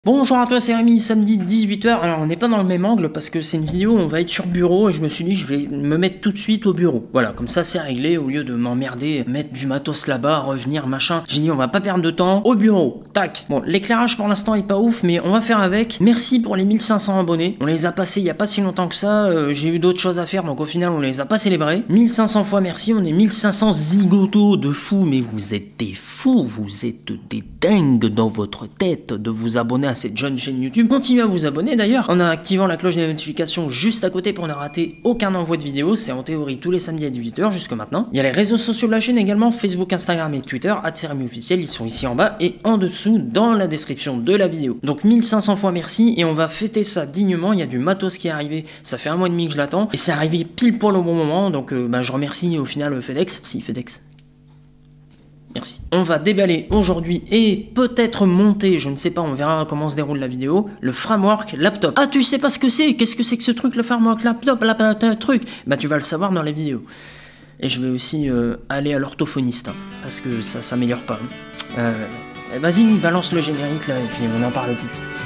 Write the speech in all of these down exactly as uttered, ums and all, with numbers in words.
Bonjour à toi, c'est Rémi, samedi dix-huit heures. Alors on n'est pas dans le même angle parce que c'est une vidéo où on va être sur bureau et je me suis dit je vais me mettre tout de suite au bureau. Voilà, comme ça c'est réglé au lieu de m'emmerder, mettre du matos là-bas, revenir, machin. J'ai dit on va pas perdre de temps, au bureau, tac. Bon, l'éclairage pour l'instant est pas ouf mais on va faire avec. Merci pour les mille cinq cents abonnés, on les a passés il y a pas si longtemps que ça, euh, j'ai eu d'autres choses à faire donc au final on les a pas célébrés. mille cinq cents fois merci, on est mille cinq cents zigotos de fous, mais vous êtes des fous, vous êtes des dingues dans votre tête de vous abonner à cette jeune chaîne YouTube. Continuez à vous abonner d'ailleurs en activant la cloche des notifications juste à côté pour ne rater aucun envoi de vidéo. C'est en théorie tous les samedis à dix-huit heures jusque maintenant. Il y a les réseaux sociaux de la chaîne également, Facebook, Instagram et Twitter, arobase Rémi officiel, ils sont ici en bas et en dessous dans la description de la vidéo. Donc mille cinq cents fois merci et on va fêter ça dignement. Il y a du matos qui est arrivé, ça fait un mois et demi que je l'attends et c'est arrivé pile poil au bon moment, donc euh, bah, je remercie au final FedEx. Si, FedEx. Merci. On va déballer aujourd'hui et peut-être monter, je ne sais pas, on verra comment se déroule la vidéo, le framework laptop. Ah, tu sais pas ce que c'est? Qu'est-ce que c'est que ce truc, le framework laptop, là, un truc? Bah tu vas le savoir dans la vidéo. Et je vais aussi euh, aller à l'orthophoniste, hein, parce que ça s'améliore pas. Hein. Euh, Vas-y, balance le générique là, et puis on n'en parle plus.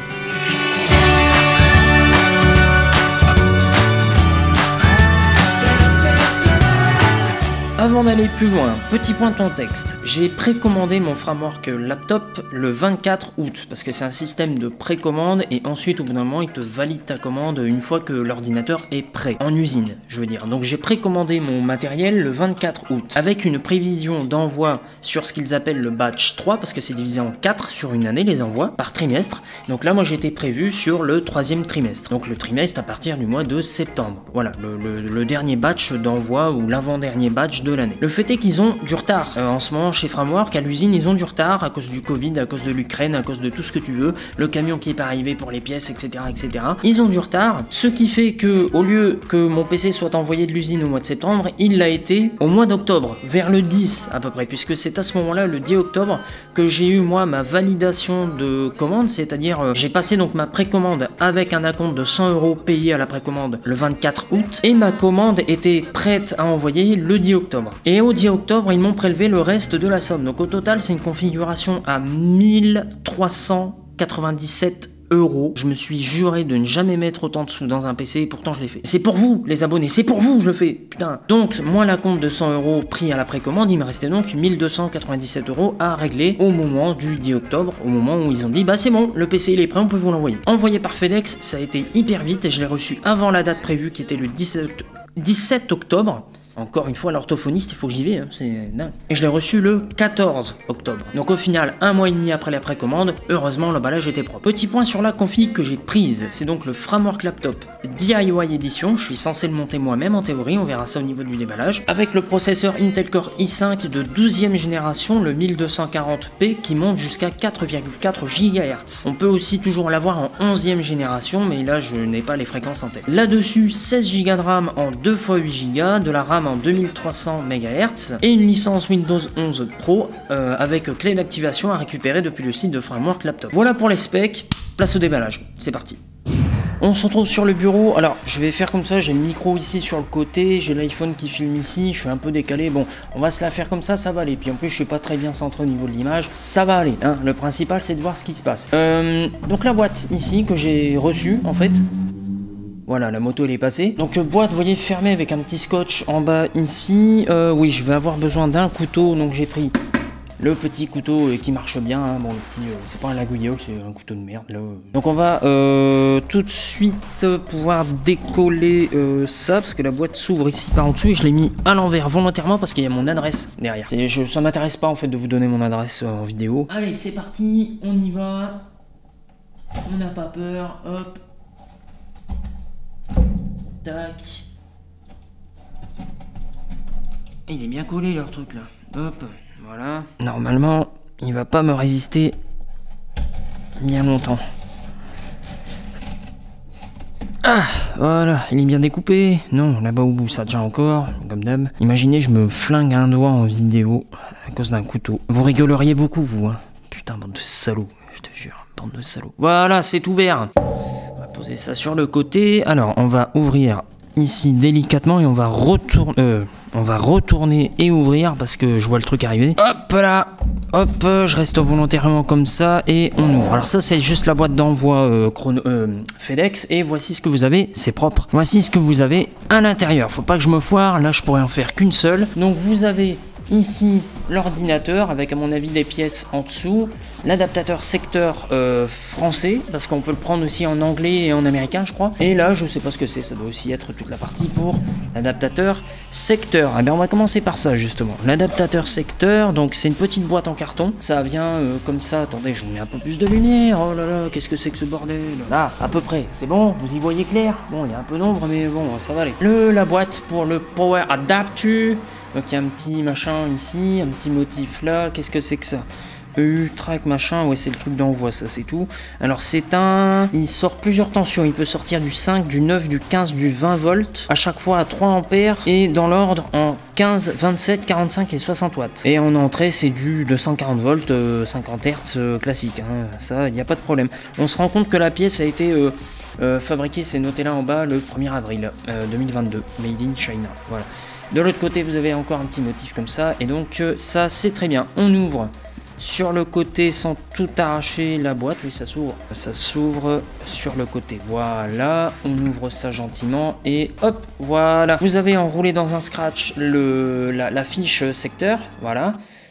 Avant d'aller plus loin, petit point de contexte, j'ai précommandé mon framework laptop le vingt-quatre août, parce que c'est un système de précommande et ensuite au bout d'un moment il te valide ta commande une fois que l'ordinateur est prêt, en usine je veux dire. Donc j'ai précommandé mon matériel le vingt-quatre août, avec une prévision d'envoi sur ce qu'ils appellent le batch trois, parce que c'est divisé en quatre sur une année les envois, par trimestre. Donc là moi j'étais prévu sur le troisième trimestre, donc le trimestre à partir du mois de septembre. Voilà, le, le, le dernier batch d'envoi ou l'avant-dernier batch de l'année. Le fait est qu'ils ont du retard euh, en ce moment chez Framework, à l'usine ils ont du retard à cause du Covid, à cause de l'Ukraine, à cause de tout ce que tu veux, le camion qui est pas arrivé pour les pièces, etc, etc. Ils ont du retard, ce qui fait que au lieu que mon P C soit envoyé de l'usine au mois de septembre, il l'a été au mois d'octobre, vers le dix à peu près, puisque c'est à ce moment-là, le dix octobre, que j'ai eu moi ma validation de commande, c'est-à-dire euh, j'ai passé donc ma précommande avec un acompte de cent euros payé à la précommande le vingt-quatre août, et ma commande était prête à envoyer le dix octobre. Et au dix octobre, ils m'ont prélevé le reste de la somme. Donc au total, c'est une configuration à mille trois cent quatre-vingt-dix-sept euros. Je me suis juré de ne jamais mettre autant de sous dans un P C et pourtant je l'ai fait. C'est pour vous, les abonnés, c'est pour vous que je le fais. Putain. Donc, moins la compte de cent euros pris à la précommande, il me restait donc mille deux cent quatre-vingt-dix-sept euros à régler au moment du dix octobre, au moment où ils ont dit bah c'est bon, le P C il est prêt, on peut vous l'envoyer. Envoyé par FedEx, ça a été hyper vite et je l'ai reçu avant la date prévue qui était le dix-sept octobre. Encore une fois, l'orthophoniste, il faut que j'y vais, hein, c'est dingue. Et je l'ai reçu le quatorze octobre. Donc au final, un mois et demi après la précommande, heureusement l'emballage était propre. Petit point sur la config que j'ai prise, c'est donc le framework laptop D I Y Edition. Je suis censé le monter moi-même en théorie, on verra ça au niveau du déballage. Avec le processeur Intel Core i cinq de douzième génération, le mille deux cent quarante p, qui monte jusqu'à quatre virgule quatre gigahertz. On peut aussi toujours l'avoir en onzième génération, mais là je n'ai pas les fréquences en tête. Là-dessus, seize giga de RAM en deux fois huit giga, de la RAM en deux mille trois cents mégahertz et une licence Windows onze Pro euh, avec clé d'activation à récupérer depuis le site de Framework Laptop. Voilà pour les specs, place au déballage, c'est parti. On se retrouve sur le bureau. Alors je vais faire comme ça, j'ai le micro ici sur le côté, j'ai l'iPhone qui filme ici, je suis un peu décalé, bon on va se la faire comme ça, ça va aller, puis en plus je suis pas très bien centré au niveau de l'image, ça va aller, hein. Le principal c'est de voir ce qui se passe. Euh, donc la boîte ici que j'ai reçue en fait. Voilà, la moto elle est passée. Donc euh, boîte, vous voyez, fermée avec un petit scotch en bas ici. Euh, oui, je vais avoir besoin d'un couteau, donc j'ai pris le petit couteau euh, qui marche bien. Hein. Bon, le petit, euh, c'est pas un Lagouillot, c'est un couteau de merde là. Donc on va euh, tout de suite euh, pouvoir décoller euh, ça, parce que la boîte s'ouvre ici par en dessous et je l'ai mis à l'envers volontairement parce qu'il y a mon adresse derrière. Je, ça m'intéresse pas en fait de vous donner mon adresse euh, en vidéo. Allez, c'est parti, on y va. On n'a pas peur, hop. Tac. Il est bien collé leur truc là. Hop, voilà. Normalement, il va pas me résister bien longtemps. Ah, voilà, il est bien découpé. Non, là-bas au bout, ça déjà encore, comme d'hab. Imaginez, je me flingue un doigt en vidéo à cause d'un couteau. Vous rigoleriez beaucoup, vous, hein. Putain, bande de salauds, je te jure, bande de salauds. Voilà, c'est ouvert. Poser ça sur le côté. Alors on va ouvrir ici délicatement et on va retourner euh, on va retourner et ouvrir parce que je vois le truc arriver. Hop là, hop, je reste volontairement comme ça et on ouvre. Alors ça c'est juste la boîte d'envoi euh, chrono, euh, FedEx et voici ce que vous avez, c'est propre. Voici ce que vous avez à l'intérieur. Faut pas que je me foire, là je pourrais en faire qu'une seule. Donc vous avez ici l'ordinateur avec à mon avis des pièces en dessous, l'adaptateur secteur euh, français parce qu'on peut le prendre aussi en anglais et en américain je crois, et là je sais pas ce que c'est, ça doit aussi être toute la partie pour l'adaptateur secteur. Ah ben on va commencer par ça justement, l'adaptateur secteur. Donc c'est une petite boîte en carton, ça vient euh, comme ça. Attendez, je vous mets un peu plus de lumière. Oh là là, qu'est-ce que c'est que ce bordel là, à peu près, c'est bon, vous y voyez clair. Bon, il y a un peu d'ombre mais bon, ça va aller. Le, la boîte pour le power adapter. Donc il y a un petit machin ici, un petit motif là, qu'est-ce que c'est que ça? E U, track, machin, ouais c'est le truc d'envoi, ça c'est tout. Alors c'est un... il sort plusieurs tensions, il peut sortir du cinq, du neuf, du quinze, du vingt volts, à chaque fois à trois ampères, et dans l'ordre en quinze, vingt-sept, quarante-cinq et soixante watts. Et en entrée c'est du deux cent quarante volts, euh, cinquante hertz euh, classique, hein. Ça il n'y a pas de problème. On se rend compte que la pièce a été... Euh, euh, fabriquée, c'est noté là en bas, le premier avril euh, deux mille vingt-deux, made in China, voilà. De l'autre côté vous avez encore un petit motif comme ça, et donc euh, ça c'est très bien. On ouvre sur le côté sans tout arracher la boîte, oui ça s'ouvre, ça s'ouvre sur le côté, voilà, on ouvre ça gentiment et hop, voilà. Vous avez enroulé dans un scratch le, la, la fiche secteur, voilà,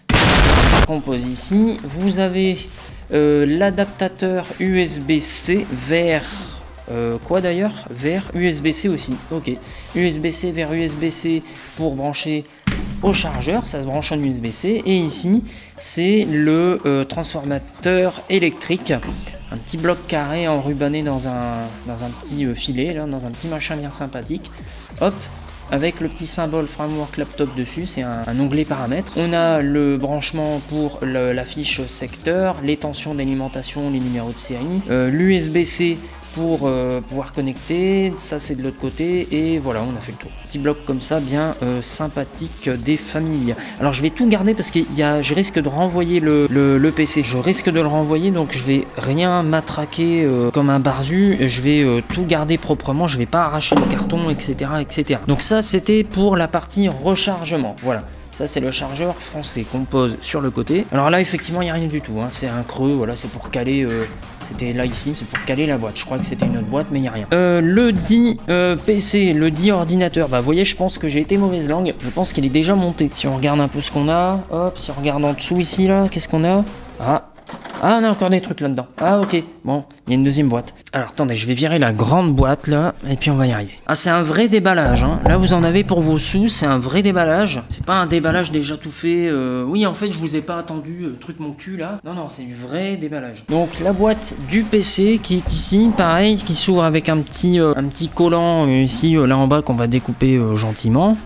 qu'on pose ici. Vous avez euh, l'adaptateur U S B C vers... Euh, quoi d'ailleurs? Vers U S B C aussi, ok. U S B C vers U S B C pour brancher au chargeur, ça se branche en U S B C. Et ici, c'est le euh, transformateur électrique. Un petit bloc carré enrubanné dans un, dans un petit euh, filet, là, dans un petit machin bien sympathique. Hop, avec le petit symbole Framework Laptop dessus, c'est un, un onglet paramètres. On a le branchement pour le, la fiche secteur, les tensions d'alimentation, les numéros de série, euh, l'U S B C pour euh, pouvoir connecter, ça c'est de l'autre côté, et voilà, on a fait le tour. Petit bloc comme ça, bien euh, sympathique des familles. Alors je vais tout garder parce que y a, je risque de renvoyer le, le, le P C, je risque de le renvoyer, donc je vais rien matraquer euh, comme un barzu, je vais euh, tout garder proprement, je vais pas arracher le carton, et cetera, et cetera. Donc ça c'était pour la partie rechargement, voilà. Ça c'est le chargeur français qu'on pose sur le côté. Alors là effectivement il n'y a rien du tout, hein. C'est un creux, voilà, c'est pour caler, euh, c'était là ici, c'est pour caler la boîte. Je crois que c'était une autre boîte mais il n'y a rien. Euh, le dit euh, P C, le dit ordinateur, bah vous voyez je pense que j'ai été mauvaise langue, je pense qu'il est déjà monté. Si on regarde un peu ce qu'on a, hop, si on regarde en dessous ici là, qu'est-ce qu'on a? Ah Ah, on a encore des trucs là-dedans. Ah, ok. Bon, il y a une deuxième boîte. Alors, attendez, je vais virer la grande boîte, là, et puis on va y arriver. Ah, c'est un vrai déballage, hein. Là, vous en avez pour vos sous, c'est un vrai déballage. C'est pas un déballage déjà tout fait. Euh... Oui, en fait, je vous ai pas attendu, euh, truc mon cul, là. Non, non, c'est du vrai déballage. Donc, la boîte du P C qui est ici, pareil, qui s'ouvre avec un petit, euh, un petit collant, euh, ici, euh, là en bas, qu'on va découper euh, gentiment.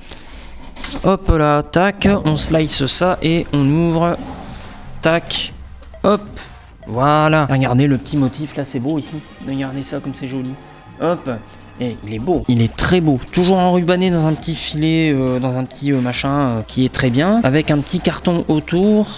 Hop là, tac, on slice ça, et on ouvre. Tac. Hop, voilà. Regardez le petit motif là, c'est beau ici. Regardez ça comme c'est joli. Hop, et il est beau. Il est très beau. Toujours enrubanné dans un petit filet, euh, dans un petit euh, machin euh, qui est très bien. Avec un petit carton autour.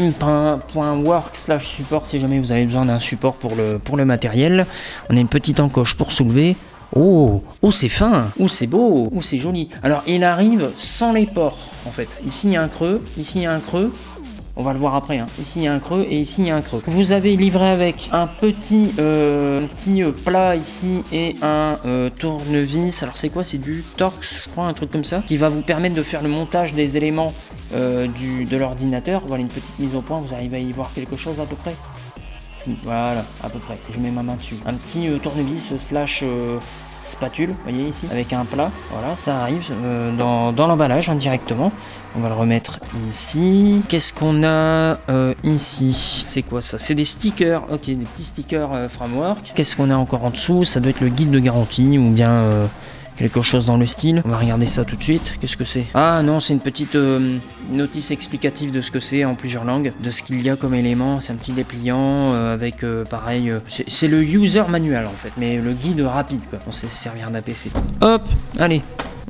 Frame.work slash support si jamais vous avez besoin d'un support pour le, pour le matériel. On a une petite encoche pour soulever. Oh, oh c'est fin, oh c'est beau, oh c'est joli. Alors il arrive sans les ports en fait. Ici il y a un creux, ici il y a un creux. On va le voir après, hein. Ici il y a un creux et ici il y a un creux. Vous avez livré avec un petit, euh, un petit euh, plat ici et un euh, tournevis. Alors c'est quoi? C'est du Torx, je crois, un truc comme ça, qui va vous permettre de faire le montage des éléments euh, du, de l'ordinateur. Voilà une petite mise au point, vous arrivez à y voir quelque chose à peu près? Si, voilà, à peu près. Je mets ma main dessus. Un petit euh, tournevis euh, slash... Euh, spatule, vous voyez ici, avec un plat, voilà, ça arrive euh, dans, dans l'emballage indirectement. On va le remettre ici. Qu'est-ce qu'on a euh, ici? C'est quoi ça? C'est des stickers, ok, des petits stickers euh, framework. Qu'est-ce qu'on a encore en dessous? Ça doit être le guide de garantie ou bien euh, quelque chose dans le style. On va regarder ça tout de suite. Qu'est-ce que c'est? Ah non, c'est une petite euh, notice explicative de ce que c'est en plusieurs langues, de ce qu'il y a comme élément. C'est un petit dépliant euh, avec euh, pareil. Euh, c'est le user manual en fait, mais le guide rapide quoi. On sait se servir d'un P C. Hop, allez.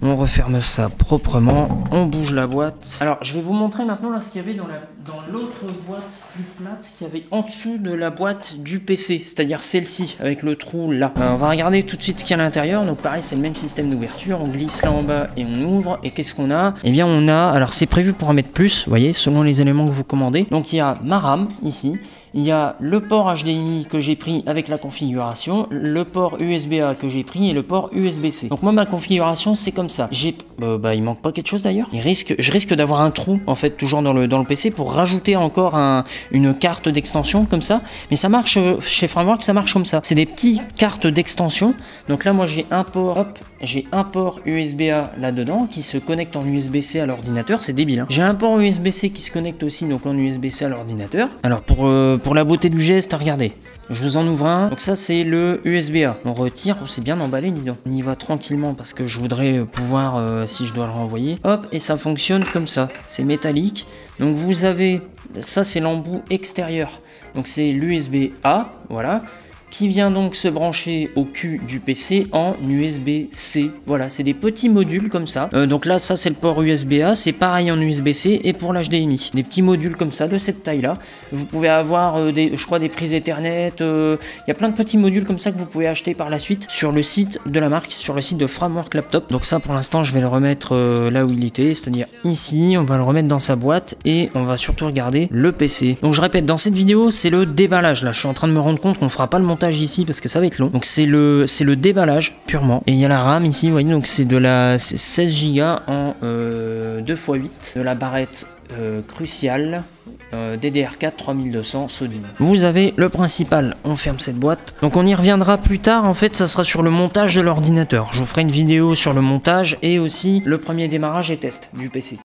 On referme ça proprement, on bouge la boîte. Alors je vais vous montrer maintenant là ce qu'il y avait dans la dans l'autre boîte plus plate qu'il y avait en dessous de la boîte du P C, c'est-à-dire celle-ci avec le trou là. Alors, on va regarder tout de suite ce qu'il y a à l'intérieur. Donc pareil, c'est le même système d'ouverture. On glisse là en bas et on ouvre. Et qu'est-ce qu'on a? Eh bien on a, alors c'est prévu pour en mettre plus, vous voyez, selon les éléments que vous commandez. Donc il y a ma RAM ici. Il y a le port H D M I que j'ai pris avec la configuration, le port U S B A que j'ai pris et le port U S B C. Donc moi ma configuration c'est comme ça. J'ai, euh, bah il manque pas quelque chose d'ailleurs. Il risque, je risque d'avoir un trou en fait toujours dans le dans le P C pour rajouter encore un, une carte d'extension comme ça. Mais ça marche chez Framework, ça marche comme ça. C'est des petites cartes d'extension. Donc là moi j'ai un port, hop, j'ai un port U S B A là-dedans qui se connecte en U S B C à l'ordinateur. C'est débile. Hein. J'ai un port U S B C qui se connecte aussi donc en U S B C à l'ordinateur. Alors pour euh, Pour la beauté du geste, regardez, je vous en ouvre un. Donc ça c'est le U S B A. On retire, oh, c'est bien emballé, dis donc. On y va tranquillement parce que je voudrais pouvoir, euh, si je dois le renvoyer. Hop, et ça fonctionne comme ça. C'est métallique. Donc vous avez, ça c'est l'embout extérieur. Donc c'est l'U S B A, voilà. Qui vient donc se brancher au cul du P C en U S B C. Voilà, c'est des petits modules comme ça. Euh, donc là, ça c'est le port U S B A, c'est pareil en U S B C et pour l'H D M I. Des petits modules comme ça, de cette taille-là. Vous pouvez avoir, euh, des, je crois, des prises Ethernet. Il euh, y a plein de petits modules comme ça que vous pouvez acheter par la suite sur le site de la marque, sur le site de Framework Laptop. Donc ça, pour l'instant, je vais le remettre euh, là où il était, c'est-à-dire ici. On va le remettre dans sa boîte et on va surtout regarder le P C. Donc je répète, dans cette vidéo, c'est le déballage. Là, je suis en train de me rendre compte qu'on fera pas le montage ici parce que ça va être long. Donc c'est le c'est le déballage purement. Et il y a la RAM ici, vous voyez, donc c'est de la seize giga en euh, deux fois huit, de la barrette euh, Crucial. Euh, D D R quatre trois mille deux cents Sodine. Vous avez le principal, on ferme cette boîte. Donc on y reviendra plus tard, en fait ça sera sur le montage de l'ordinateur. Je vous ferai une vidéo sur le montage et aussi le premier démarrage et test du P C.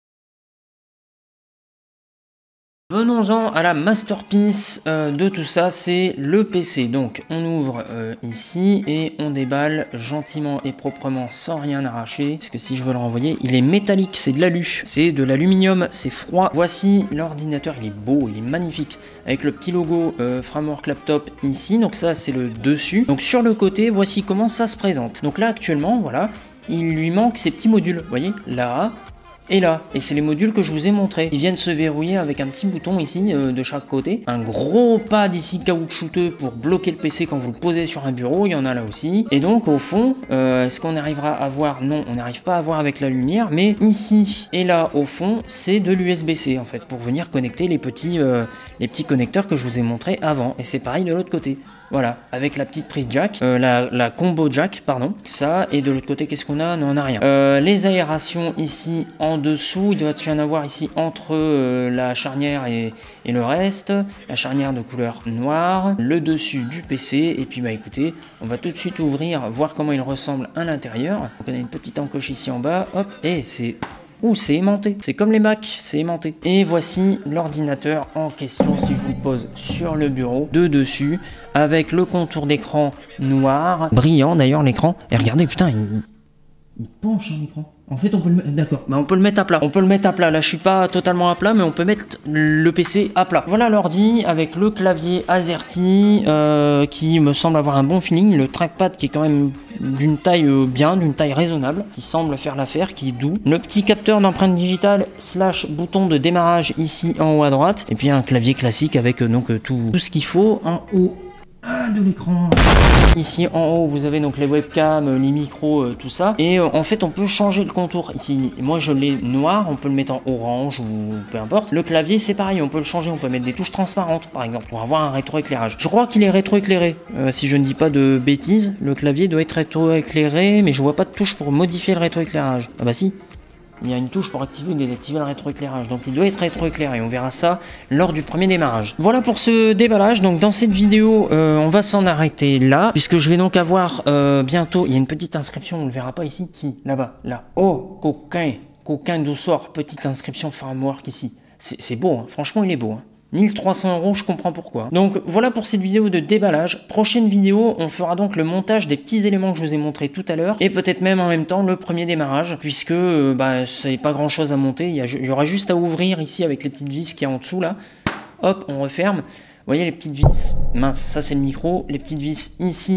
Venons-en à la masterpiece euh, de tout ça, c'est le P C. Donc on ouvre euh, ici et on déballe gentiment et proprement sans rien arracher. Parce que si je veux le renvoyer, il est métallique, c'est de l'alu. C'est de l'aluminium, c'est froid. Voici l'ordinateur, il est beau, il est magnifique. Avec le petit logo euh, Framework Laptop ici, donc ça c'est le dessus. Donc sur le côté, voici comment ça se présente. Donc là actuellement, voilà, il lui manque ces petits modules, vous voyez, là... Et là, et c'est les modules que je vous ai montrés. Ils viennent se verrouiller avec un petit bouton ici euh, de chaque côté. Un gros pad ici caoutchouteux pour bloquer le P C quand vous le posez sur un bureau. Il y en a là aussi. Et donc au fond, euh, est-ce qu'on arrivera à voir? Non, on n'arrive pas à voir avec la lumière. Mais ici et là au fond, c'est de l'U S B C en fait pour venir connecter les petits, euh, les petits connecteurs que je vous ai montrés avant. Et c'est pareil de l'autre côté. Voilà, avec la petite prise jack, euh, la, la combo jack, pardon. Ça, et de l'autre côté, qu'est-ce qu'on a? Non, on n'a rien. Euh, les aérations ici en dessous, il doit y en avoir ici entre euh, la charnière et, et le reste. La charnière de couleur noire, le dessus du P C, et puis bah écoutez, on va tout de suite ouvrir, voir comment il ressemble à l'intérieur. Donc on a une petite encoche ici en bas, hop, et c'est... Ouh, c'est aimanté, c'est comme les Mac, c'est aimanté. Et voici l'ordinateur en question, si je vous le pose sur le bureau, de dessus, avec le contour d'écran noir, brillant d'ailleurs l'écran. Et regardez, putain, il, il penche un écran. En fait, on peut le mettre, d'accord, bah, on peut le mettre à plat. On peut le mettre à plat. Là, je suis pas totalement à plat, mais on peut mettre le P C à plat. Voilà l'ordi avec le clavier AZERTY euh, qui me semble avoir un bon feeling. Le trackpad qui est quand même d'une taille euh, bien, d'une taille raisonnable, qui semble faire l'affaire, qui est doux. Le petit capteur d'empreinte digitale slash bouton de démarrage ici en haut à droite. Et puis un clavier classique avec euh, donc euh, tout, tout ce qu'il faut en haut de l'écran. Ici en haut vous avez donc les webcams, les micros, euh, tout ça. Et euh, en fait on peut changer le contour ici. Moi je l'ai noir, on peut le mettre en orange ou peu importe. Le clavier c'est pareil, on peut le changer, on peut mettre des touches transparentes par exemple pour avoir un rétroéclairage. Je crois qu'il est rétroéclairé, euh, si je ne dis pas de bêtises. Le clavier doit être rétroéclairé, mais je vois pas de touche pour modifier le rétroéclairage. Ah bah si. Il y a une touche pour activer ou désactiver le rétroéclairage, donc il doit être rétroéclairé, on verra ça lors du premier démarrage. Voilà pour ce déballage, donc dans cette vidéo, euh, on va s'en arrêter là, puisque je vais donc avoir euh, bientôt, il y a une petite inscription, on ne le verra pas ici, si, là-bas, là. Oh, coquin, coquin d'ossor, petite inscription Framework ici. C'est beau, hein. Franchement il est beau, hein. mille trois cents euros, je comprends pourquoi. Donc voilà pour cette vidéo de déballage. Prochaine vidéo, on fera donc le montage des petits éléments que je vous ai montrés tout à l'heure, et peut-être même en même temps le premier démarrage, puisque euh, bah, c'est pas grand chose à monter. Il y, il y aura juste à ouvrir ici avec les petites vis qui est en dessous là. Hop, on referme. Vous voyez les petites vis, mince, ça c'est le micro. Les petites vis ici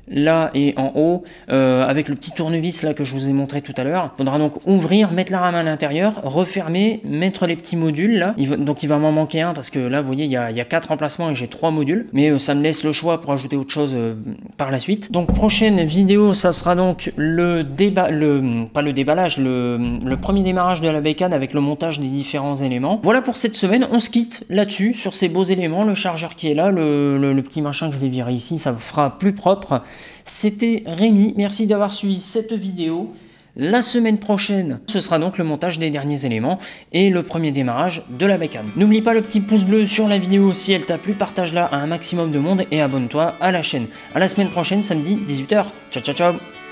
là et en haut, euh, avec le petit tournevis là que je vous ai montré tout à l'heure. Il faudra donc ouvrir, mettre la rame à l'intérieur, refermer, mettre les petits modules là. Il va, donc il va m'en manquer un parce que là vous voyez il y a, il y a quatre emplacements et j'ai trois modules, mais euh, ça me laisse le choix pour ajouter autre chose euh, par la suite. Donc prochaine vidéo, ça sera donc le débat, le pas le déballage, le, le premier démarrage de la bécane avec le montage des différents éléments. Voilà pour cette semaine, on se quitte là-dessus, sur ces beaux éléments, le chargeur qui est là, le, le, le petit machin que je vais virer ici, ça fera plus propre. C'était Rémi, merci d'avoir suivi cette vidéo. La semaine prochaine, ce sera donc le montage des derniers éléments et le premier démarrage de la bécane. N'oublie pas le petit pouce bleu sur la vidéo si elle t'a plu, partage-la à un maximum de monde et abonne-toi à la chaîne. À la semaine prochaine, samedi, dix-huit heures. Ciao, ciao, ciao.